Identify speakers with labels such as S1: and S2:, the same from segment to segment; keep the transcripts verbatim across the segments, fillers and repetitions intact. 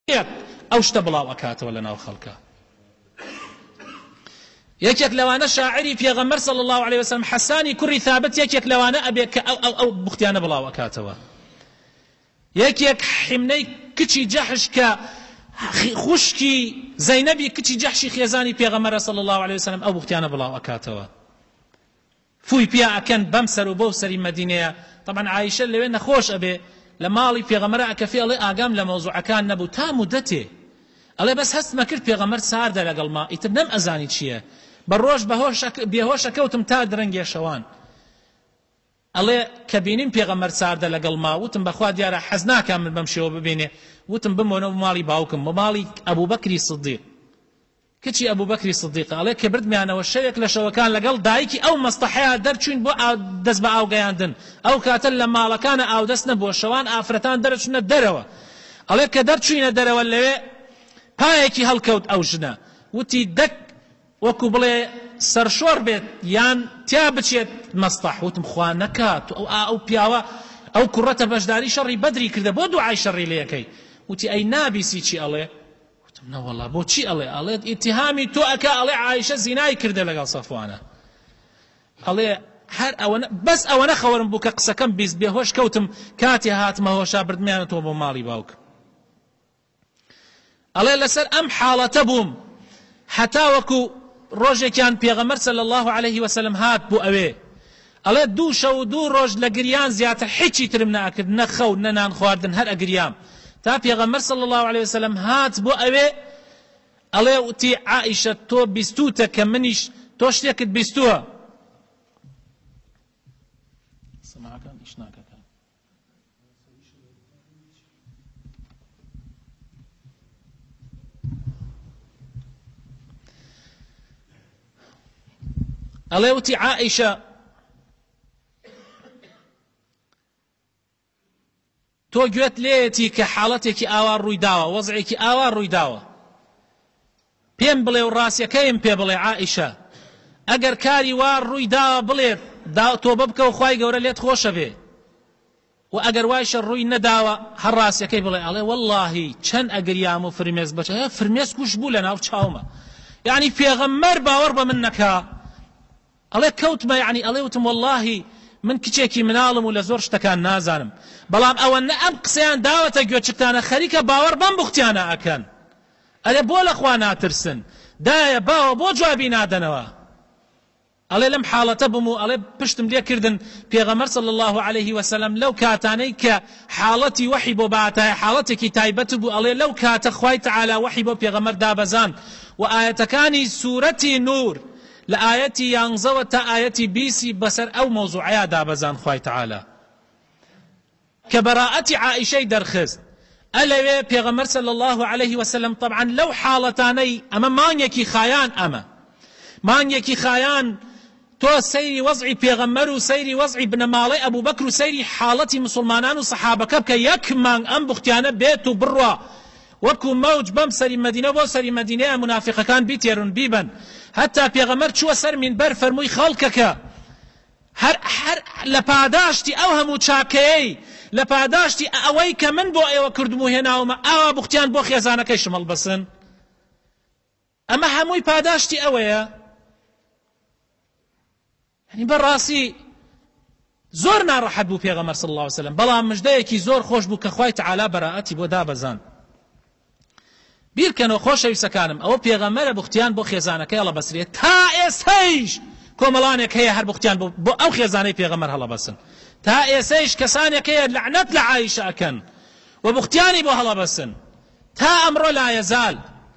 S1: ئەو شتە بڵاو ئەکاتەوە لەناو خەڵکە. یەکێک لەوانە شاعری پێغەمبەر صلی الله عليه وسلم حەسانی کوڕی ثابت یەکێک لەوانە ئەبێت کە ئەو ئەو ئەو بوختیانە بڵاو ئەکاتەوە. یەکێک حیمنەی کچی جەحش کە خوشکی زەینەبی کچی جەحشی خێزانی پێغەمبەر صلی الله عليه وسلم ئەو بوختیانە بڵاو ئەکاتەوە. فوی پیا ئەکەن بەم سەر و بەو سەری مەدینەیە. طبعا عایشە لەوێ نەخۆش ئەبێ لە ماڵی پێغەمبەر ئەکەفێ ئەڵێ ئاگام لە مەوزوعەکان نەبوو تا مودەتێ ئەڵێ بەس هەستمە کرد پێغەمبەر ساردە لەگەڵ ما ئیتر نەم ئەزانی چییە بەڕۆژ بێهۆشە کەوتم تا درەنگێ شەوان. ئەڵێ کە بینیم پێغەمبەر ساردە لەگەڵ ما وتم بەخوا دیارە حەز ناکەم من بەم شێوە ببینێ وتم بمۆنەوە ماڵی باوکم بۆ ماڵی ئەبوبەکری سیدیق کچی ئەبوبەکری سیدیق. ئەڵێ کە بردمیانەوە شەوێک لە شەوەکان لەگەڵ دایکی ئەو مەستەحەیە دەرچوین بۆ دەست بە ئاوگەیاندن. ئەو کاتە لە ماڵەکانە ئاودەست نەبووە شەوان ئافرەتان دەرەچونە دەرەوە. ئەڵێ کە دەرچوینە دەرەوە لەوێ پایەکی هەڵکەوت ئەو ژنە وتی دەک وەکو بڵێ سەرشۆڕ بێت یان تیا بچێت مەستەح. وتم خوا نەکات ئەو پیاوە ئەو کوڕەتە بەشداری شەڕی بەدری کردە بۆ دوعای شەڕی لێ یەکەی. وتی ئەی نابیسی چی ئەڵێ؟ وتم نەوەڵڵا بۆچی ئەڵێ؟ ئەڵێ ئیتیهامی تۆ ئەکا ئەڵێ عایشە زینای کردە لەگەڵ سەفوانە. ئەڵێ هەر ئەوەنە بەس ئەوەنە خەوەرم بوو کە قسەکەم بیست بێهۆش کەوتم کاتی هاتمە هۆشا بردمیانەوە بۆ ماڵی باوکم. ئەڵێ لەسەر ئەم حاڵەتە بووم حتا وەکو ڕۆژێکیان پێغەمبەر صلی الله عليه وسلم هات بۆ ئەوێ. ئەڵێ دوو شەو و دوو ڕۆژ لە گریان زیاتر هیچی ترم ناکرد نە خەو نە نان خواردن هەر ئەگریام تا پێغەمبەر صلی الله عليه وسلم هات بۆ ئەوێ. ئەڵێ وتی عائیشە تۆ بیستوتە کە منیش تۆ شتێکت بیستووە. سماعەکان ئیش ناکەکەن. ئەڵێ وتی عائیشە تۆ گوێت لێیەتی کە حاڵەتێکی ئاوا ڕووی داوە وەزعێکی ئاوا ڕووی داوە پێم بڵێ و ڕاستیەکەیم پێ بڵێ عائیشە ئەگەر کاری وا ڕووی داوە بڵێت تۆ ببکە و خوای گەورە لێت خۆشە بێ و ئەگەر وایشە ڕووی نەداوە هەر ڕاستیەکەی بڵێ. ئەڵێ وەڵڵاهی چەند ئەگریام و فرمێس بەچە فرمێس کوش بوو لە ناو چاومە یعنی پێغەمبەر باوەڕ بە من نەکا. ئەڵێ کەوتمە یعنی ئەڵێ وتم وەڵڵاهی من کچێکی مناڵم و لە زۆر شتەکان نازانم بەڵام ئەوە نە ئەم قسەیان داوەتە گوێچکتانە خەریکە باوەڕ بەم بوختیانە ئەکەن. ئەلێ بۆ لەخوا ناترسن دایە باوە بۆ جوابی نادەنەوە. ئەڵێ لەم حاڵەتە بووم و ئەڵێ پشتم لێ کردن پێغەمبەر صلی الله عليه وسلم لەو کاتانەی کە حاڵەتی وحی بۆ باتایە حاڵەتێکی تایبەت بوو. ئەڵێ لەو کاتە خوای تەعالا وحی بۆ پێغەمبەر دابەزان و ئاەتەکانی سوورەتی نور لە ئاەتی یانزەوە تا ئاەتی بیسی بەسەر ئەو مەوزوعەیە دابەزان خوای تەعالا کە بەراءەتی عائیشەی دەرخست. ئەلەوێ پێغەمبەر صلی الله عليه وسلم طبعا لەو حاڵەتانەی ئەمە مانگێکی خایان ئەمە مانگێکی خایان تۆ سەیری وەزعی پێغەمبەر و سەیری وەزعی بنەماڵەی ئەبوبەکر و سەیری حاڵەتی مسلمانان و سەحابەکە بکە یەک مانگ ئەم بوختیانە بێت و بڕوا وەکو مەوج بەم سەری مەدینە بۆ سەری مەدینەیە منافقەکان بیتێرن بیبن هەتا پێغەمبەر چووە سەر مینبەر فەرمووی خەڵکەکە هەر هەر لە پاداشتی ئەو هەموو چاکەیەی لە پاداشتی ئەوەی کە من بۆ ئێوە کردم و هێناومە ئاوا بوختیان بۆ خێزانەکەی شمەڵ بەسن ئەمە هەمووی پاداشتی ئەوەیە. یعنی بەڕاستی زۆر ناڕەحەت بوو پێغەمبەر صلی الله عليه وسلم بەڵام مژدەیەکی زۆر خۆش بوو کە خوای تەعالا بەراءەتی بۆ دابەزان. بیرکەنەوە خۆشەویستەکانم ئەوە پێغەمبەرە بوختیان بۆ خێزانەکەی هەڵەبەسرێت تا ئێستەیش کۆمەڵانێک هەیە هەر بوختیان بۆ ئەو خێزانەی پێغەمبەر هەڵەبەسن تا ئێستەیش کەسانێک هەیە لعنەت لە عایشە ئەکەن و بوختیانی بۆ هەڵەبەسن تا ئەمڕۆ لا یەزال.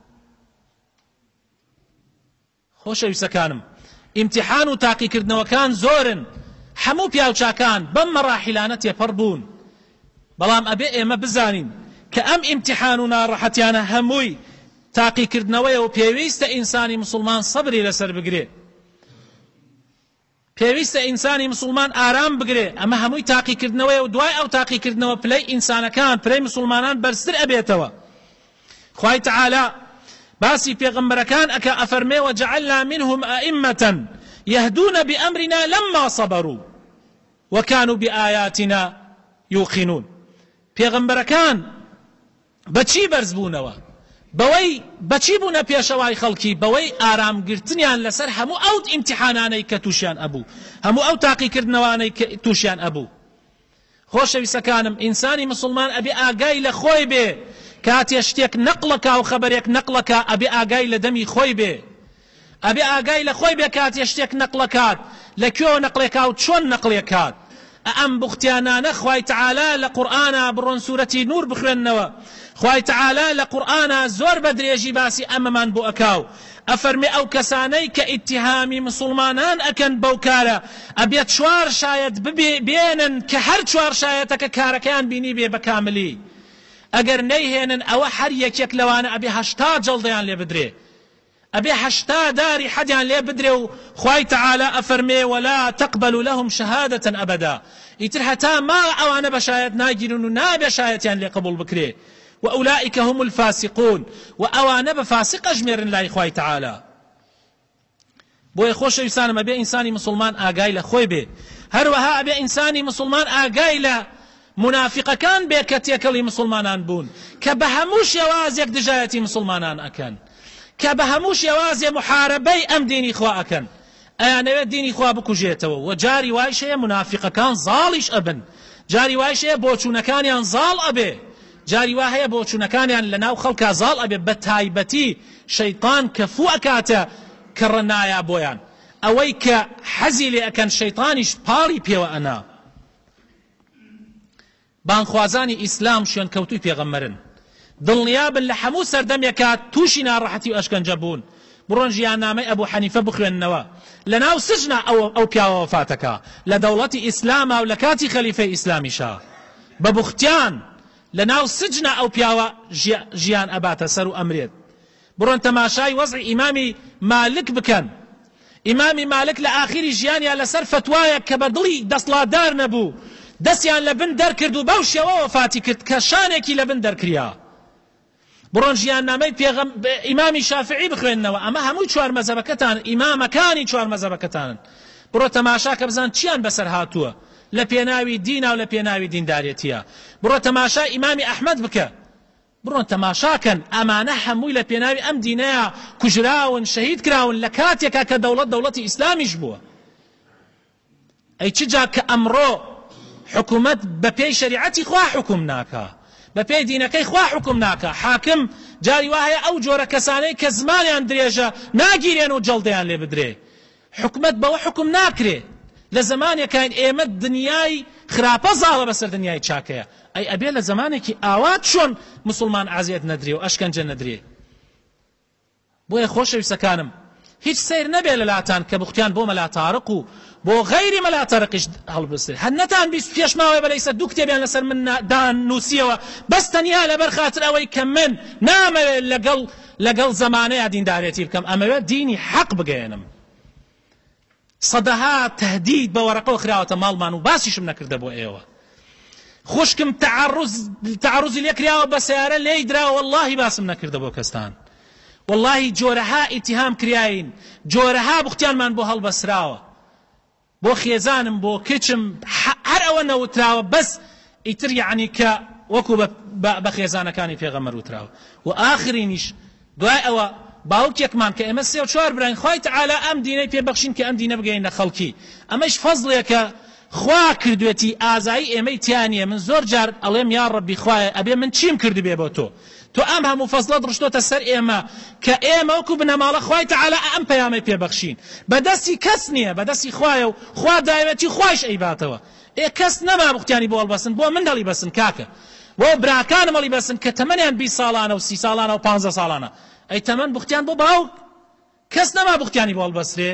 S1: خۆشەویستەکانم ئیمتیحان و تاقیکردنەوەکان زۆرن هەموو پیاوچاکان بەم مەراحیلانە تێپەڕ بوون بەڵام ئەبێ ئێمە بزانین کە ئەم ئیمتیحان و ناڕەحەتیانە هەمووی تاقیکردنەوەیە و پێویستە ئینسانی مسلمان سەبری لەسەر بگرێ پێویستە ئینسانی مسلمان ئارام بگرێ ئەمە هەمووی تاقیکردنەوەیە و دوای ئەو تاقیکردنەوە پلەی ئینسانەکان پلەی مسلمانان بەرزتر ئەبێتەوە. خوای تەعالا باسی پێغەمبەرەکان ئەکە ئەفەرمێ وجعلنا منهم ئائمة يهدون بأمرنا لما صبروا وكانوا بآياتنا يوقنون. پێغەمبەرەکان بەچی بەرز بوونەوە بەوەی بەچی بوونە پێشەوای خەڵکی بەوەی ئارامگرتنیان لەسەر هەموو ئەو ئیمتیحانانەی کە تووشیان ئەبوو هەموو ئەو تاقیکردنەوانەی کە تووشیان ئەبوو. خۆشەویستەکانم ئینسانی مسلمان ئەبێ ئاگای لە خۆی بێ کاتێ شتێک نەقڵەکە و خەبەرێک نەقڵەکە ئەبێ ئاگای لە دەمی خۆی بێ ئەبێ ئاگای لە خۆی بێ کاتێ شتێک نەقڵەکات لەکوێوە نەقڵێکا و چۆن نەقڵێکات. ئەم بوختیانانە خوای تەعالا لە قورئانە بڕۆن سوورەتی نور بخوێننەوە. خوای تەعالا لە قورئانە زۆر بە درێژی باسی ئەمەمان بۆ ئەکاو ئەفەرمێ ئەو کەسانەی کە ئیتیهامی مسلمانان ئەکەن بەو کارە ئەبێت چوار شایەت ببێنن کە هەر چوار شایەتەکە کارەکەیان بینی بێ بە کاملی ئەگەر نەیهێنن ئەوە هەر یەکێک لەوانە ئەبێ هەشتا جەڵدەیان لێ بدرێ ئەبێ هەشتا داری حەدیان لێ بدرێ و خوای تەعالا ئەفەرمێ ولا تقبل لهم شهادة أبدا ئیتر هەتا ما ئەوانە بە شایەت ناگیرن و نابێ شایەتیان لێ قبول بکرێ وأولئك هم الفاسقون وأوان بفاسق أجمر لا إخوة تعالى. بو يخوش يسان ما بي إنساني مسلمان آقايل خوي بي هروها بي إنساني مسلمان آقايل منافق كان بي كتيكلي مسلمانان بون كبهموش يواز يك دجايتي مسلمانان أكن كبهموش يواز محاربي أم ديني إخوة أكن أنا ديني إخوة بكو جيتو وجاري وايشة منافق كان ظالش أبن جاري وايشة بوچون كان ينظال أبي جاری وا هەیە بۆ چوونەکانیان لەناو خەڵکا زاڵ ئەبێ بە تایبەتی شەیطان کەفوو ئەکاتە کە ڕەنایە بۆیان ئەوەی کە حەزی لێ ئەکەن شەیطانیش پاڵی پێوە ئەنا. بانخوازانی ئیسلام شوێن کەوتووی پێغەمبەرن دڵنیابن لە هەموو سەردەمێکات تووشی ناڕەحەتی و ئەشکەنجە بوون. بڕۆن ژیاننامەی ئەبوو حەنیفە بخوێننەوە لەناو سجنە ئەو پیاوە وەفاتەکە لە دەوڵەتی ئیسلامە و لە کاتی خەلیفەی ئیسلامیشا بە بوختیان لناو سجن او پیاوە ژیان ئەباتە سەر و ئەمرێت. بڕۆن تەماشای وەزعی ئیمامی مالک بکەن. ئیمامی مالک لە ئاخری ژیانیان لەسەر فتوایە کە بە دڵی دەسڵاتدار نەبوو دەستیان لە بن دەرکرد و بەو شێوە وەفاتی کرد کە شانێکی لە بن دەرکریا. بڕۆن ژیاننامەی پێغەم ئیمامی شافعی بخوێننەوە ئەمە هەمووی چوار مەزهەبەکەتان ئیمامەکانی چوار مەزهەبەکەتانن. بڕۆ تەماشا کە بزان چیان بەسەر هاتووە لە پێناوی دینە و لە پێناوی دیندارێتیە. بڕۆ تەماشا ئیمامی ئەحمەد بکە بڕۆن تەماشاکەن ئەمانە هەمووی لە پێناوی ئەم دینەیە کوژراون شەهید کراون لە کاتێکا کە دەوڵەت دەوڵەتی ئیسلامیش بووە. ئەی چ جا کە ئەمڕۆ حکوومەت بە پێی شەریعەتی خوا حکوم ناکا بە پێی دینەکەی خوا حکوم ناکا حاکم جاری وایە ئەو جۆرە کەسانەی کە زمانیان درێژە ناگیرێن و جەڵدەیان لێ بدرێ. حکومەت بەوە حکم ناکرێ لە زمانێکین ئێمە دنیای خراپە زاڵە بەسەر دنیای چاکەیە ئەی ئەبێ لە زمانێکی ئاوات چۆن مسلمان ئازیەت نەدرێ و ئەشکەنجە نەدرێ. بۆیە خۆشەویستەکانم هیچ سیر نەبێ لە لاتان کە بوختیان بۆ مەلا تارق و بۆ غەیری مەلا تارقیش هەڵبستێ هەر نەتان بیست پێشماوەی بەلەیسە دوو کتێبیان لەسەر من دان نووسیەوە بەس تەنیا لەبەر خاتر ئەوەی کە من نامەوێت لەگەڵ لەگەڵ زمانەیە دیندارێتی بکەم ئەمەوێت دینی حەق بگەێنم. صدها تهديد بورقه خراوة مالمان وباسيشم نكرده بو ايوه خوشكم تعرض تعرض اليكريا بسيارة ليدرا والله باسم نكرده بو كستان والله جورها اتهام كرياين جورها بختيان من بو هالبسراوة بو خيزانم بو كيتشم هر اونا وتراوة بس اتر يعني ك وكو بخيزانه كاني في غمر وتراوة واخرينيش دعاء او باوکێکمان کە ئێمە سێ و چوار براین خوای تەعالا ئەم دینەی پێبەخشین کە ئەم دینە بگەینە خەڵکی ئەمەش فەزڵێکە خوا کردوێتی ئازایی ئێمەی تیانە. من زۆر جار ئەڵێم یا ڕەبی خوایە ئەبێ من چیم کردبێ بۆ تۆ تۆ ئەم هەموو فەزڵەت ڕشتۆتە سەر ئێمە کە ئێمە وەکو بنەماڵە خوای تەعالا ئەم پەیامەی پێبەخشین بەدەستی کەس نییە بەدەستی خوایە و خوا دایەتی خوایش ئەیباتەوە. ئێ کەس نەما بوختیانی بۆ هەڵبەسن بۆ من هەڵی بەسن کاکە بۆ براکانم هەڵی بەسن کە تەمەنیان بیست ساڵانە و سی ساڵانە و پانزە ساڵانە ئەی تەمەن بوختیان بۆ باوک کەس نەما بوختیانی بۆ هەڵبەسرێ.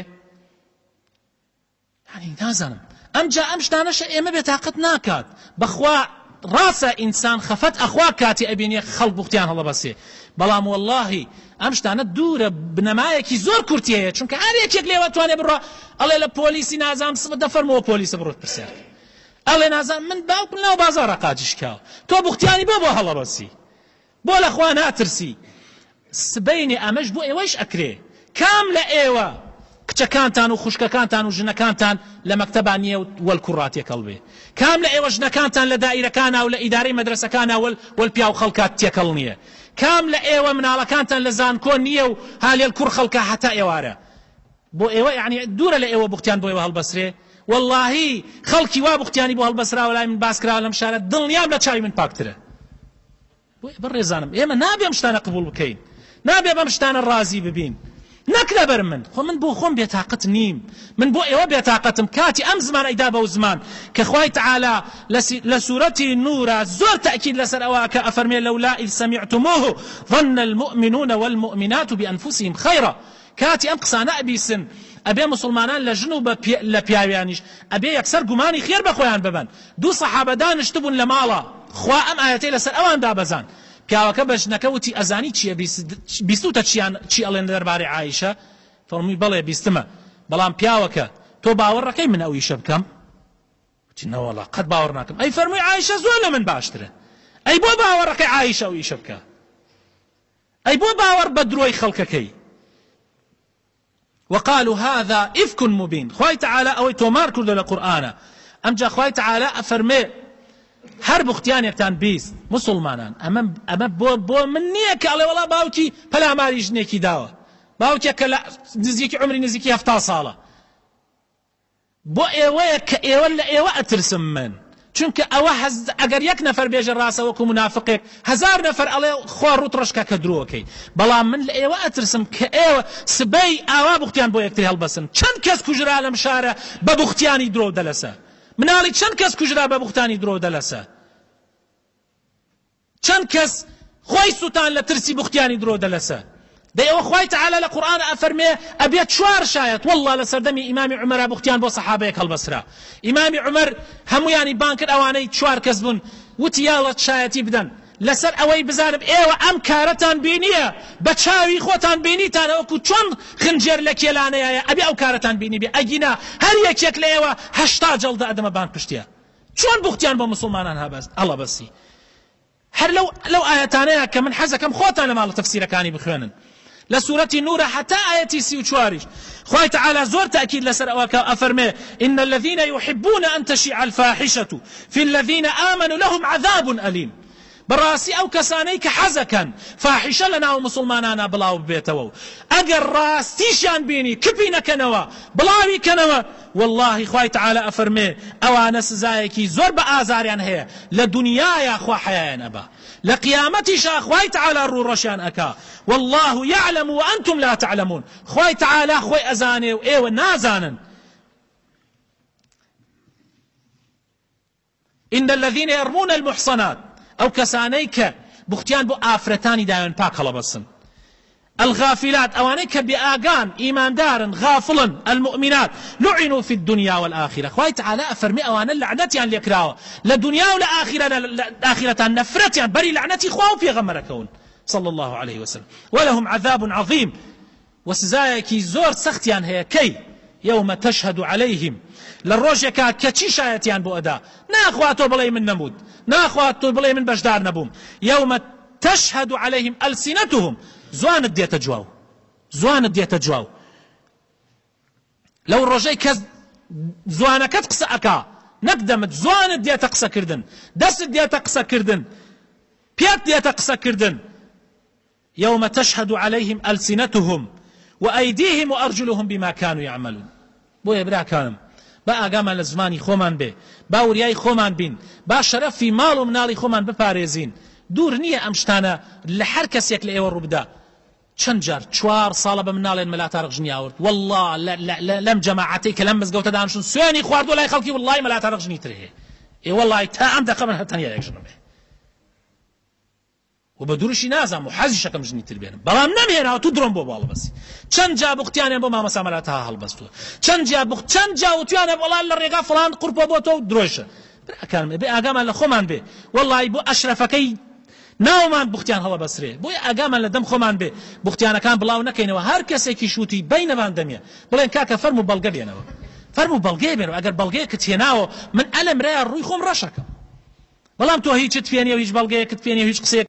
S1: یعنی نازانم ئەمجا ئەم شتانەشە ئێمە بێتاقەت ناکات بەخوا ڕاستە ئینسان خەفەت ئەخوا کاتی ئەبینێ خەڵک بوختیان هەڵەبەسێ بەڵام واللهی ئەم شتانە دوورە بنەمایەکی زۆر کورتی هەیە چونکە هەر یەکێک لێوە توانێ بڕۆ ئەڵێ لە پۆلیسی نازانم دەفەرمەوە پۆلیسە بڕۆت پرسیار ئەڵێ نازانم من باوکم ناو بازاڕە قاچیش کاوە تۆ بوختیانی بۆ بۆ هەڵەبەسی بۆ لەخوا ناترسی سبەینێ ئەمەش بۆ ئێوەش ئەکرێ کام لە ئێوە کچەکانتان و خوشکەکانتان و ژنەکانتان لە مەکتەبان نییە و وەلکوڕات تێکەڵ بێ کام لە ئێوە ژنەکانتان لە دائیرەکانە و لە ئیدارەی مەدرسەکانە وەلپیا و خەڵکات تێکەڵ نییە کام لە ئێوە مناڵەکانتان لە زانکۆ نییە و هالێل کوڕ خەڵکە هەتا ئێوارە بۆ ئێوە یعنی دوورە لە ئێوە بوختیان بۆ ئێوە هەڵبەسرێ واللهی خەڵکی وا بوختیانی بۆ هەڵبەسراوە لای من باسکراوە لەم شارە دڵنیام لە چاوی من پاکترە بڕێزانم ئێمە نابێ ئەم شتانە قبول بکەین نابێ بەم شتانە ڕازی ببین نەک لەبەر من خۆ من بۆ خۆم بێتاقەت نیم من بۆ ئێوە بێتاقەتم کاتی ئەم زمان ئەیدا بەو زمان کە خوای تعالی لە سوورەتی نورە زۆر تەئکید لەسەر ئەوە کە ئەفەرمێ لەولا ئیذ سەمیعتموه ظن المؤمنون والمؤمنات بأنفسهم خيرا کاتی ئەم قسانە ئەبیسن ئەبێ مسلمانان لە ژن و لە پیاویانیش ئەبێ یەکسەر گومانی خێر بە خۆیان ببن دوو سەحابە دانیشتبوون لە ماڵە خوا ئەم ئاەتەی لەسەر ئەوان دابەزان پیاوەکە بە ژنەکە وتی ئەزانی چییە بیستوتە چی ئەڵێن دەربارەی عایشە فەرمووی بەڵێ بیستمە بەڵام پیاوەکە تۆ باوەڕەکەی من ئەو ئیشە بکەم وتی نەوەڵا قەت باوەڕ ناکەم ئەی فەرمووی عایشە زۆر لە من باشترە ئەی بۆ باوەڕەکەی عایشە ئەو ئیشە بکە ئەی بۆ باوەڕ بە درۆی خەڵکەکەی وقالوا هذا إفك مبين خوای تعالى أو تومار كردو لقرآن أمجا خوای تعالى أفرمي هر بختيانێکتان بیست مسلمانان ئەمە ئەمە بۆ بۆ من نییە کە ئەڵێ وەڵا باوکی پەلاماری ژنێکی داوە باوکێک کە لە نزیکی عمری نزیکی هەفتا ساڵە بۆ ئێوەیە کە ئێوە لە ئێوە ئەترسم من چونکە ئەوە ئەگەر یەک نەفەر بێژە ڕاستە وەکو منافقێک هەزار نەفەر ئەڵێ خوا ڕوت ڕشکە کە درۆکەی بەڵام من لە ئێوە ئەترسم کە ئێوە سبەی ئاوا بوختیان بۆ یەکتری هەڵبەسن چەند کەس کوژرا لەم شارە بە بوختیانی درۆ دەلەسە مناڵی چەند کەس کوژرا بە بوختانی درۆ دەلەسە چەند کەس خۆی سوتان لە ترسی بوختیانی درۆ دەلەسە دەیەوە خوای تعالی لە قورئان ئەفەرمێ ئەبێت چوار شایەت والله لە سەردەمی ئیمامی عومەرە بوختیان بۆ سەحابەیەک هەڵبەسرا ئیمامی عومەر هەموویانی بان کرد ئەوانەی چوار کەس بوون وتی یاڵە شایەتی بدەن لەسەر ئەوەی بزانم ئێوە ئەم کارەتان بینیە بە چاوی خۆتان بینیتانە وەکو چۆن خنجێر لە کێلانەیە ئەبێ ئەو کارەتان بینی بێ ئەگینا هەر یەکێک لە ئێوە هەشتا جەڵدە ئەدەمە بان پشتیە چۆن بوختیان بۆ مسلمانان هەبەست هەڵەبەسی هەر لەو لەو ئاەتانەیە کە من حەزەکەم خۆتان لە ماڵە تەفسیرەکانی بخوێنن لسورة نور حتى آية سي وشوارش خوي تعالى زور تأكيد لسر أواكا أفرمي إن الذين يحبون أن تشيع الفاحشة في الذين آمنوا لهم عذاب أليم براسي أو كسانيك حزكا فاحشة لنا ومسلمانانا بلاو ببيتو أقر راستيشان بيني كبينا كنوا بلاوي كنوا والله خوي تعالى أفرمي أوانا سزايكي زور بآزاريان هي لدنيا يا أخوة حيان أبا لقيامتي شا خوي تعالى رو رشان أكا والله يعلم وأنتم لا تعلمون خوي تعالى خوي أزاني وإيو نازانا إن الذين يرمون المحصنات أو كسانيك بختيان بو آفرتاني دائما باك هلبسن الغافلات أوانيك بآقان إيمان دار غافلا المؤمنات لعنوا في الدنيا والآخرة خوي تعالى أفرمي أوانا لعنتي عن اليكراوة لدنيا والآخرة الآخرة نفرتي عن بري لعنتي خواه في غمركون صلى الله عليه وسلم ولهم عذاب عظيم وسزايكي زور سختيان هي كي يوم تشهد عليهم للروجكا كتشي شايتيان بو أدا ناخواتو بلاي من نمود ناخواتو بلاي من بشدار نبوم يوم تشهد عليهم ألسنتهم زوان الديت جواو زوان الديت جواو لو الرجاي كز زوانا كتقصى أكا نقدمت زوان الديت قصى كردن دس الديت قصى كردن بيات ديت قصى كردن يوم تشهد عليهم ألسنتهم وأيديهم وأرجلهم بما كانوا يعملون بو يبرا كانم با ئاگامان لە زمانی خۆمان بێ با وریای خۆمان بین با شەرەفی ماڵ و مناڵی خۆمان بپارێزین دوور نییە ئەم شتانە لە هەر کەسێک لە ئێوە ڕووبدا چەند جار چوار ساڵە بە مناڵێن مەلاتارق ژنی ئاورد والله لەم جەماعەتەی کە لەم مزگەوتە دانشون سوێنی خواردووە لای خەڵکی والله مەلاتارق ژنی تر هەیە ئێ والله تا ئەم دەقە من هەتەنیا یەک ژنم هەیە و بە دوورشی نازانم و حەزی شەکەم ژنی تر بێنم بەڵام نەمهێناوە تو درۆم بۆ باڵە بەسی چەند جا بوختیانیان بۆ مامەسا مەلاتەها هەڵبەستووە چەند جا بوخت چەند جا وتویانە وەڵا لە ڕێگا فڵان قورپە بۆ تۆ و درۆیشە براکانم بێ ئاگامان لە خۆمان بێ والله بۆ ئەشرەفەکەی ناومان بوختیان هەڵەبەسرێ بۆی ئاگامان لە دەم خۆمان بێ بوختیانەکان بڵاو نەکەینەوە هەر کەسێکی شووتی بەینەمان دەمێ بڵێن کاکە فەرم و بەڵگە بێنەوە فەرم و بەڵگەی بێنەوە ئەگەر بەڵگەیەکت هێناوە من ئەلم ڕێیا ڕووی خۆم ڕەشەکەم بەڵام تۆ هیچت فێنی و هیچ بەڵگەیەکت فێنی و هیچ قسەیەک